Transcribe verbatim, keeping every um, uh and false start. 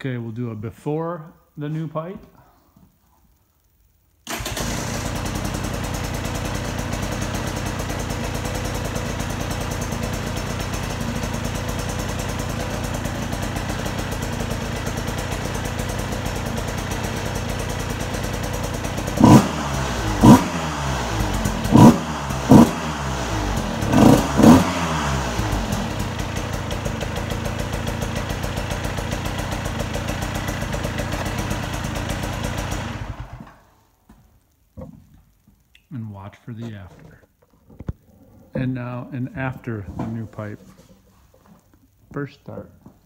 Okay, we'll do a before the new pipe. And watch for the after. And now, and after the new pipe. First start.